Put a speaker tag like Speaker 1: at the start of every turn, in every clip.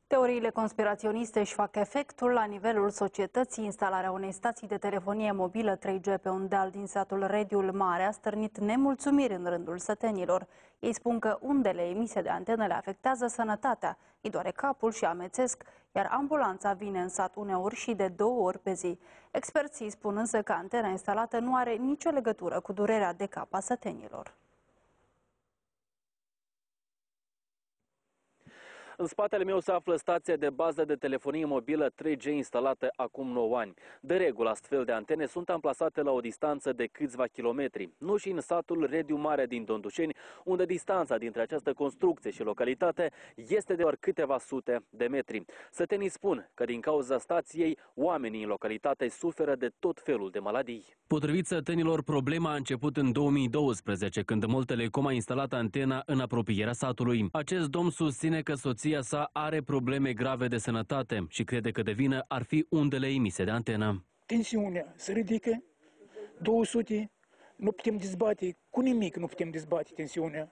Speaker 1: Teoriile conspiraționiste își fac efectul la nivelul societății. Instalarea unei stații de telefonie mobilă 3G pe un deal din satul Rediul Mare a stârnit nemulțumiri în rândul sătenilor. Ei spun că undele emise de antene le afectează sănătatea, îi doare capul și amețesc, iar ambulanța vine în sat uneori și de 2 ori pe zi. Experții spun însă că antena instalată nu are nicio legătură cu durerea de cap a sătenilor.
Speaker 2: În spatele meu se află stația de bază de telefonie mobilă 3G instalată acum 9 ani. De regulă, astfel de antene sunt amplasate la o distanță de câțiva kilometri. Nu și în satul Rediu Mare din Dondușeni, unde distanța dintre această construcție și localitate este de doar câteva sute de metri. Sătenii spun că din cauza stației, oamenii în localitate suferă de tot felul de maladii. Potrivit sătenilor, problema a început în 2012, când Moltelecom a instalat antena în apropierea satului. Acest domn susține că soția sa are probleme grave de sănătate și crede că de vină ar fi undele emise de antenă.
Speaker 3: Tensiunea se ridică, 200, nu putem dezbate, cu nimic nu putem dezbate tensiunea.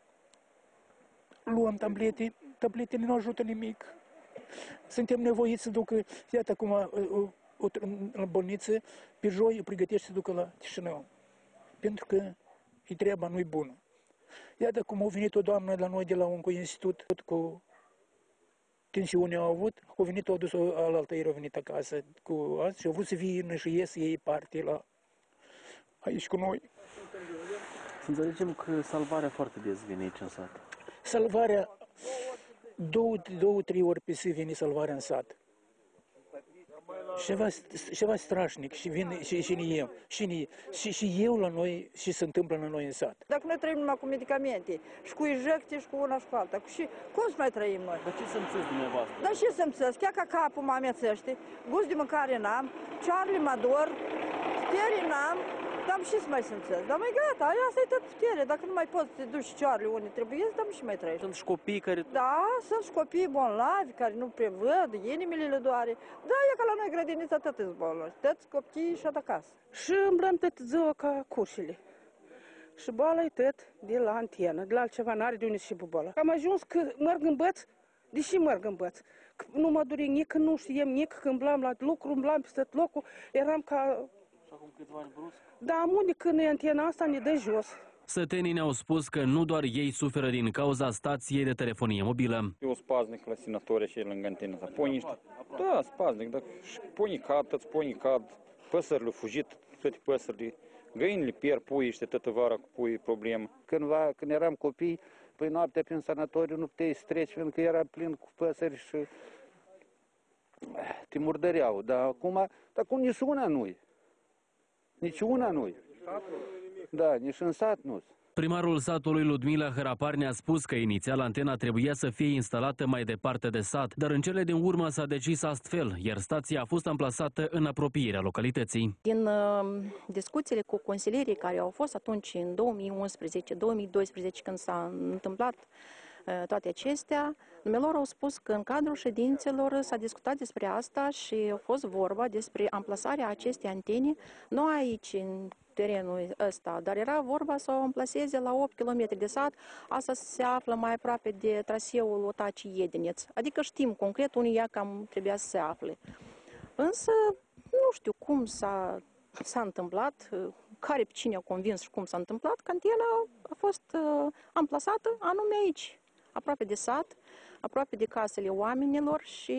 Speaker 3: Luăm tablete, tabletele nu ajută nimic. Suntem nevoiți să ducă, iată acum, la bolniță, pe joi, pregătește să ducă la Chișinău. Pentru că treaba nu-i bună. Iată cum a venit o doamnă la noi de la un institut cu tensiune au avut, au venit, au dus-o alaltă ieri, au venit acasă cu asta și au vrut să vină și ies ei parte la aici cu noi.
Speaker 2: Să înțelegem că salvarea foarte des vine aici în sat.
Speaker 3: Salvarea, 2-3 ori pe zi vine salvarea în sat. Ceva strașnic și vine și eu la noi și se întâmplă la noi în sat.
Speaker 4: Dacă noi trăim numai cu medicamente și cu injecții și cu una și cu alta, și cum să mai trăim noi?
Speaker 2: Dar ce simțiți dumneavoastră?
Speaker 4: Dar ce simțiți? Chiar ca capul mă amețește, gust de mâncare n-am, cearele mă dor, putere n-am, dar și să mai simțesc. Dar mai gata, asta e tot putere, dacă nu mai poți să te duci cearele unde trebuie, dar și mai trăiești.
Speaker 2: Sunt și copii care...
Speaker 4: Da, sunt și copii bolnavi care nu prevăd, inimile le doare. Da, e ca la noi grădinița tot îți bolnavi, toți copiii și acasă. Și îmblăm tot ziua ca cușile. Și boala e tot de la antenă, de la altceva n-are de unde și boala. Am ajuns că merg în băț, deși merg în băț. Nu mă dure nici, nu știem nici, când îmblam la lucru, îmblam peste tot locul, eram ca...
Speaker 2: Și acum câțiva ani brusc?
Speaker 4: Da, am unde când e antena asta ne dă jos.
Speaker 2: Sătenii ne-au spus că nu doar ei suferă din cauza stației de telefonie mobilă.
Speaker 5: Eu spaznic la Sinatoria și lângă antenă. Da, spaznic, dar și ponii cad, toți ponii cad, păsările au fugit, toate păsările, găinile pierd puii, știi, toată vara cu puii problemă.
Speaker 6: Cândva, când eram copii, păi noaptea prin sanatoriu nu puteai să treci, pentru că era plin cu păsări și te murdăreau. Dar acum nici una nu-i. Nici una nu-i. Da, nici în sat nu-s.
Speaker 2: Primarul satului Ludmila Hărapar ne-a spus că inițial antena trebuia să fie instalată mai departe de sat, dar în cele din urmă s-a decis astfel, iar stația a fost amplasată în apropierea localității.
Speaker 7: Din discuțiile cu consilierii care au fost atunci în 2011-2012, când s-a întâmplat toate acestea, dumnealor au spus că în cadrul ședințelor s-a discutat despre asta și a fost vorba despre amplasarea acestei antene, nu aici, în terenul ăsta, dar era vorba să o amplaseze la 8 km de sat, asta se află mai aproape de traseul Otaci-Iedineț, adică știm concret unde ea cam trebuia să se afle. Însă, nu știu cum s-a întâmplat, care pe cine a convins și cum s-a întâmplat, că antena a fost amplasată anume aici, aproape de sat, aproape de casele oamenilor și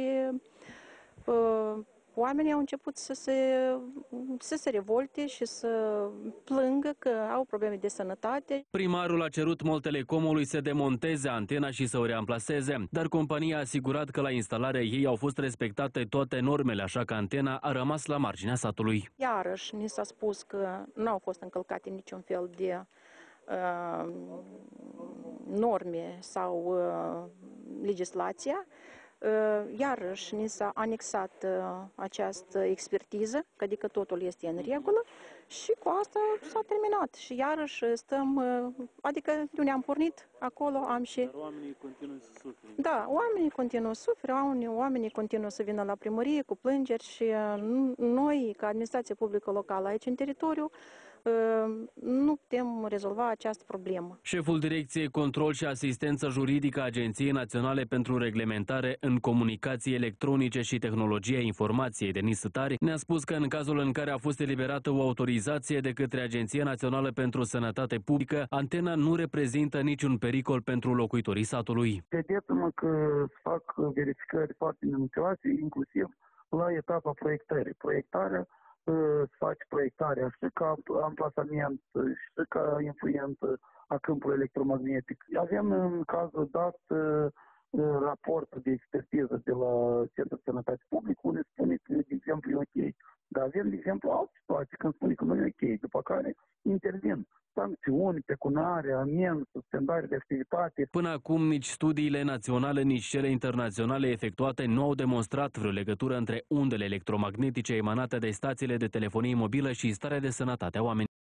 Speaker 7: oamenii au început să se revolte și să plângă că au probleme de sănătate.
Speaker 2: Primarul a cerut Moltelecomului să demonteze antena și să o reamplaseze, dar compania a asigurat că la instalarea ei au fost respectate toate normele, așa că antena a rămas la marginea satului.
Speaker 7: Iarăși ni s-a spus că nu au fost încălcate niciun fel de norme sau legislația. Iarăși ni s-a anexat această expertiză, adică totul este în regulă și cu asta s-a terminat. Și iarăși stăm, adică nu ne-am pornit, acolo am și...
Speaker 2: Dar oamenii continuă să sufere.
Speaker 7: Da, oamenii continuă să sufere, oamenii continuă să vină la primărie cu plângeri și noi, ca administrație publică locală aici în teritoriu, nu putem rezolva această problemă.
Speaker 2: Șeful Direcției Control și Asistență Juridică a Agenției Naționale pentru Reglementare în Comunicații Electronice și Tehnologia Informației, Denis Sătari, ne-a spus că în cazul în care a fost eliberată o autorizație de către Agenția Națională pentru Sănătate Publică, antena nu reprezintă niciun pericol pentru locuitorii satului.
Speaker 8: Credeți-mă că fac verificări foarte minuțioase, inclusiv la etapa proiectării. Proiectarea se face proiectarea și ca amplasament și ca influență a câmpului electromagnetic. Avem în cazul dat raport de expertiză de la Centrul de Sănătate Publică, unde spune că, de exemplu, e ok. Dar avem, de exemplu, alte situații când spune că nu e ok, după care intervin sancțiuni, pecuniare, amenzi, suspendare de activitate.
Speaker 2: Până acum, nici studiile naționale, nici cele internaționale efectuate nu au demonstrat vreo legătură între undele electromagnetice emanate de stațiile de telefonie mobilă și starea de sănătate a oamenilor.